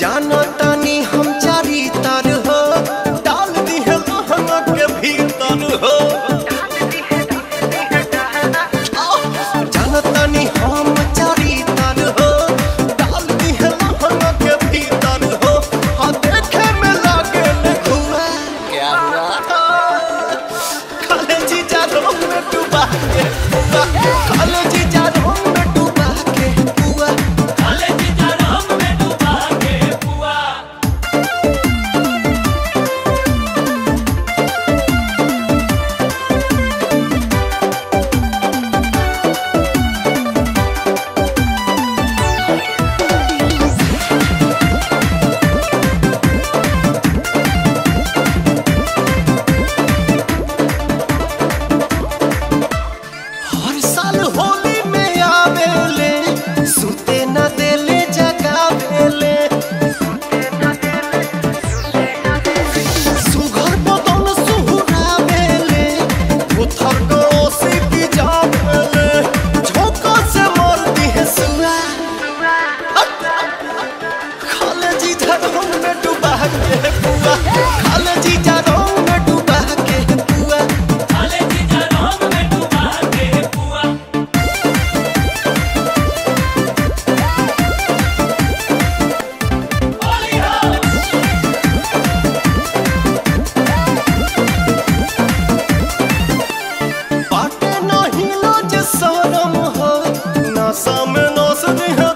जानो तानी हम चारी तार हो, डाल दी है लहंगा के भीतर हो। जानो तानी हम चारी तार हो, डाल दी है लहंगा के भीतर हो। हाँ देखे में लागे खुआ, क्या हुआ? खाले जीजा रोम में डूबा के बुआ, खाले जीजा रोम में डूबा के बुआ, खाले जीजा रोम में डूबा के बुआ। हर साल होली में आवेले, सुते न देले जगावेले। सुघर बदन सुहुरावेले, उथर गोसी की जावेले। झोंका से मारती है सुआ, खाले जीजा रोम में डूबा के बुआ, खाले जीजा रोम में डूबा के बुआ, खाले जीजा रोम में डूबा के बुआ। बाटे नहीं लाज शरम हो, नशा में नाच दी है